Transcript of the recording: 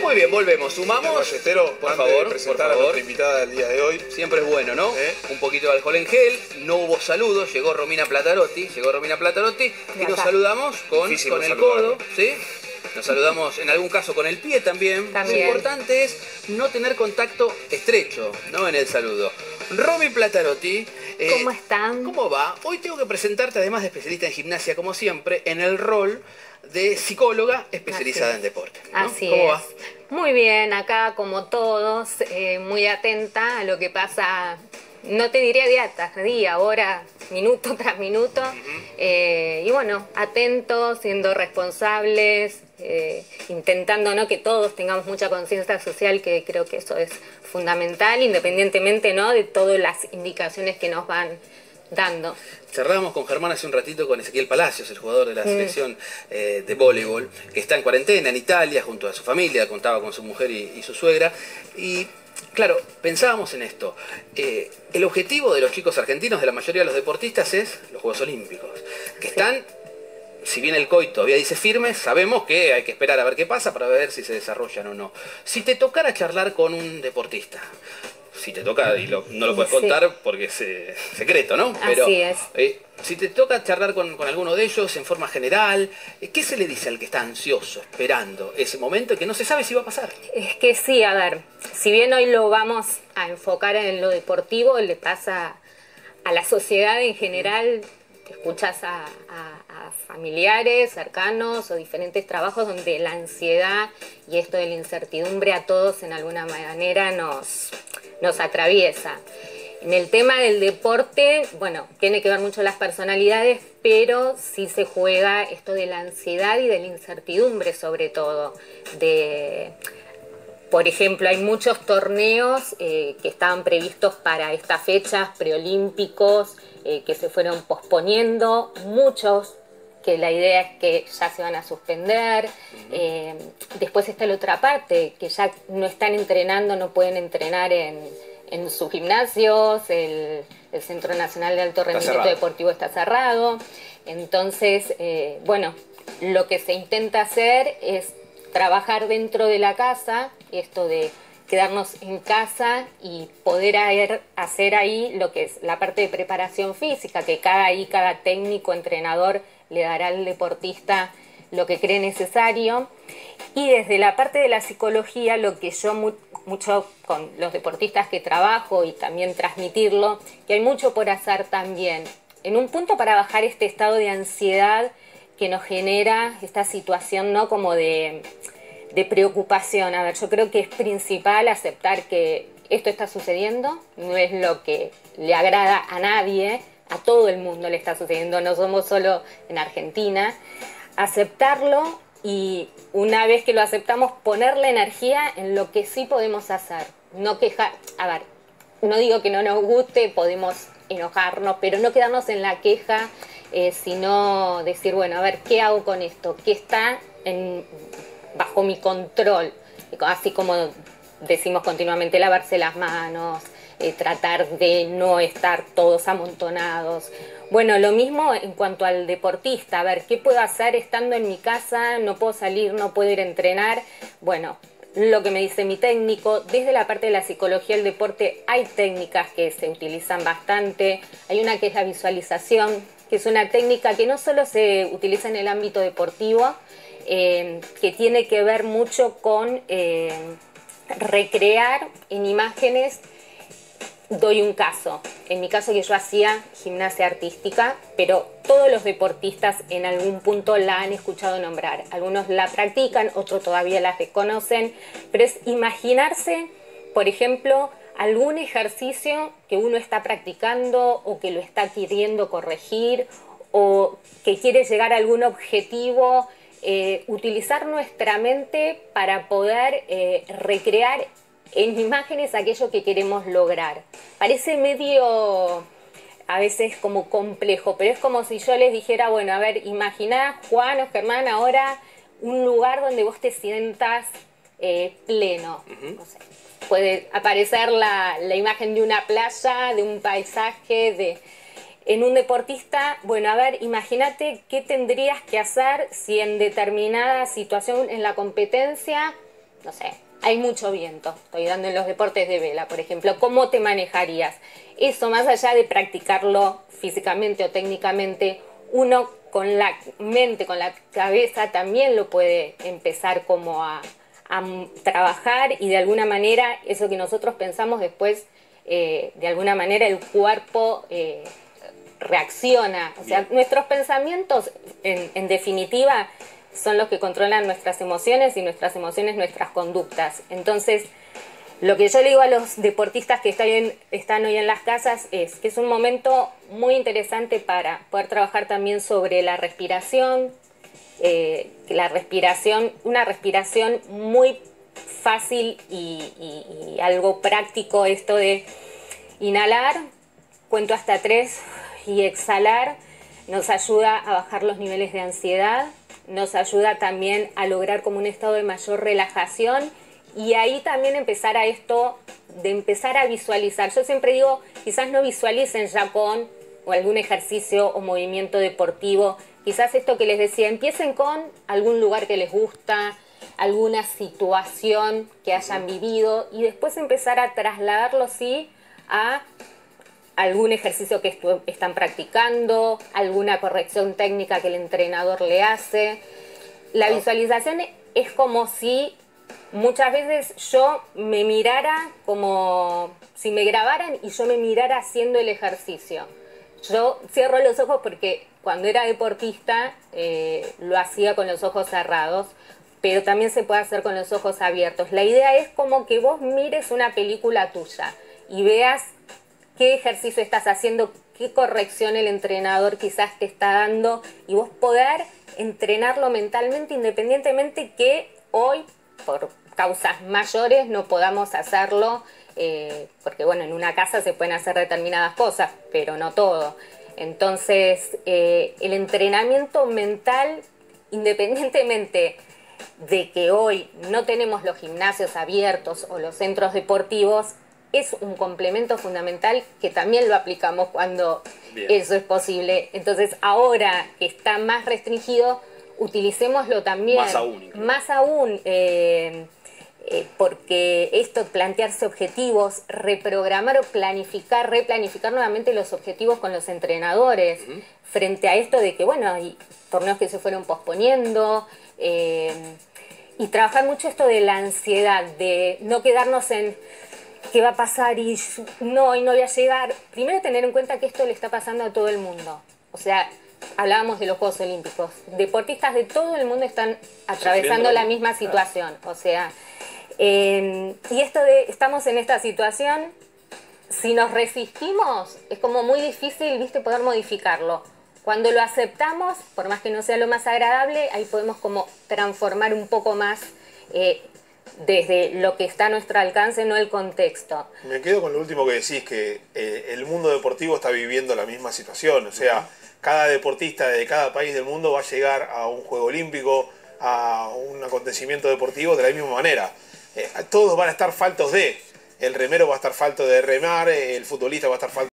Muy bien, volvemos. Sumamos. Ballesteros, por antes de favor, presentar por a favor. nuestra invitada del día de hoy. Siempre es bueno, ¿no? Un poquito de alcohol en gel, no hubo saludos, llegó Romina Platarotti, y nos saludamos con el saludarla. codo, ¿sí? Nos saludamos en algún caso con el pie también. Lo importante es no tener contacto estrecho, ¿no? En el saludo. Romy Platarotti. ¿Cómo están? ¿Cómo va? Hoy tengo que presentarte, además de especialista en gimnasia, como siempre, en el rol de psicóloga especializada en deporte, ¿no? Así ¿Cómo es. va? Muy bien, acá como todos, muy atenta a lo que pasa, no te diría día tras día, hora, minuto tras minuto. Y bueno, atentos, siendo responsables, intentando, ¿no?, que todos tengamos mucha conciencia social, que creo que eso es fundamental, independientemente, ¿no?, de todas las indicaciones que nos van dando. Charlábamos con Germán hace un ratito con Ezequiel Palacios, el jugador de la selección de voleibol, que está en cuarentena en Italia junto a su familia, contaba con su mujer y su suegra. Y claro, pensábamos en esto. El objetivo de los chicos argentinos, de la mayoría de los deportistas, es los Juegos Olímpicos, que están, si bien el COI todavía dice firme, sabemos que hay que esperar a ver qué pasa para ver si se desarrollan o no. Si te tocara charlar con un deportista, si te toca, y no lo puedes contar porque es secreto, ¿no? Pero, así es. Si te toca charlar con alguno de ellos en forma general, ¿qué se le dice al que está ansioso, esperando ese momento y que no se sabe si va a pasar? Es que sí, a ver, si bien hoy lo vamos a enfocar en lo deportivo, le pasa a la sociedad en general. Escuchas a familiares cercanos o diferentes trabajos donde la ansiedad y esto de la incertidumbre a todos en alguna manera nos atraviesa. En el tema del deporte, bueno, tiene que ver mucho las personalidades, pero sí se juega esto de la ansiedad y de la incertidumbre sobre todo. Por ejemplo, hay muchos torneos que estaban previstos para estas fechas, preolímpicos, que se fueron posponiendo, muchos que la idea es que ya se van a suspender. Después está la otra parte, que ya no están entrenando, no pueden entrenar en sus gimnasios, el Centro Nacional de Alto Rendimiento Deportivo está cerrado. Entonces, bueno, lo que se intenta hacer es trabajar dentro de la casa, esto de quedarnos en casa y poder hacer ahí lo que es la parte de preparación física, que cada técnico, entrenador le dará al deportista lo que cree necesario. Y desde la parte de la psicología, lo que yo mucho con los deportistas que trabajo y también transmitirlo, que hay mucho por hacer también. En un punto para bajar este estado de ansiedad que nos genera esta situación, ¿no?, como de preocupación. A ver, yo creo que es principal aceptar que esto está sucediendo, no es lo que le agrada a nadie, a todo el mundo le está sucediendo, no somos solo en Argentina. Aceptarlo y una vez que lo aceptamos, poner la energía en lo que sí podemos hacer. No quejar, a ver, no digo que no nos guste, podemos enojarnos, pero no quedarnos en la queja, sino decir, bueno, a ver, ¿qué hago con esto? ¿Qué está bajo mi control? Así como decimos continuamente, lavarse las manos, tratar de no estar todos amontonados. Bueno, lo mismo en cuanto al deportista. A ver, ¿qué puedo hacer estando en mi casa? No puedo salir, no puedo ir a entrenar. Bueno, lo que me dice mi técnico, desde la parte de la psicología del deporte hay técnicas que se utilizan bastante. Hay una que es la visualización, que es una técnica que no solo se utiliza en el ámbito deportivo, que tiene que ver mucho con recrear en imágenes. Doy un caso. En mi caso, que yo hacía gimnasia artística, pero todos los deportistas en algún punto la han escuchado nombrar. Algunos la practican, otros todavía la desconocen, pero es imaginarse, por ejemplo, algún ejercicio que uno está practicando o que lo está queriendo corregir o que quiere llegar a algún objetivo, utilizar nuestra mente para poder recrear en imágenes aquello que queremos lograr. Parece medio, a veces como complejo, pero es como si yo les dijera, bueno, a ver, imaginá, Juan o Germán, ahora un lugar donde vos te sientas pleno. No sé, puede aparecer la imagen de una playa, de un paisaje, en un deportista. Bueno, a ver, imagínate qué tendrías que hacer si en determinada situación en la competencia no sé, hay mucho viento, estoy dando en los deportes de vela, por ejemplo, ¿cómo te manejarías? Eso, más allá de practicarlo físicamente o técnicamente, uno con la mente, con la cabeza, también lo puede empezar como a trabajar, y de alguna manera eso que nosotros pensamos después, de alguna manera el cuerpo reacciona. O sea, nuestros pensamientos, en definitiva, son los que controlan nuestras emociones, y nuestras emociones nuestras conductas. Entonces, lo que yo le digo a los deportistas que están hoy en las casas es que es un momento muy interesante para poder trabajar también sobre la respiración, una respiración muy fácil y algo práctico, esto de inhalar, cuento hasta 3 y exhalar, nos ayuda a bajar los niveles de ansiedad, nos ayuda también a lograr como un estado de mayor relajación, y ahí también empezar a esto de empezar a visualizar. Yo siempre digo, quizás no visualicen ya con o algún ejercicio o movimiento deportivo, quizás esto que les decía, empiecen con algún lugar que les gusta, alguna situación que hayan vivido, y después empezar a trasladarlo, sí, a algún ejercicio que están practicando, alguna corrección técnica que el entrenador le hace. La visualización es como si muchas veces yo me mirara, como si me grabaran y yo me mirara haciendo el ejercicio. Yo cierro los ojos porque cuando era deportista lo hacía con los ojos cerrados, pero también se puede hacer con los ojos abiertos. La idea es como que vos mires una película tuya y veas qué ejercicio estás haciendo, qué corrección el entrenador quizás te está dando, y vos poder entrenarlo mentalmente, independientemente que hoy, por causas mayores, no podamos hacerlo, porque bueno, en una casa se pueden hacer determinadas cosas, pero no todo. Entonces, el entrenamiento mental, independientemente de que hoy no tenemos los gimnasios abiertos o los centros deportivos, es un complemento fundamental que también lo aplicamos cuando eso es posible. Entonces, ahora que está más restringido, utilicémoslo también. Más aún. Más aún, porque esto, plantearse objetivos, reprogramar o planificar, replanificar nuevamente los objetivos con los entrenadores, frente a esto de que, bueno, hay torneos que se fueron posponiendo, y trabajar mucho esto de la ansiedad, de no quedarnos en qué va a pasar y no voy a llegar. Primero, tener en cuenta que esto le está pasando a todo el mundo. O sea, hablábamos de los Juegos Olímpicos. Deportistas de todo el mundo están atravesando la misma situación. O sea, y esto de estamos en esta situación, si nos resistimos, es como muy difícil, ¿viste?, poder modificarlo. Cuando lo aceptamos, por más que no sea lo más agradable, ahí podemos como transformar un poco más desde lo que está a nuestro alcance, no el contexto. Me quedo con lo último que decís, que el mundo deportivo está viviendo la misma situación. O sea, cada deportista de cada país del mundo va a llegar a un Juego Olímpico, a un acontecimiento deportivo de la misma manera. Todos van a estar faltos de. El remero va a estar falto de remar, el futbolista va a estar falto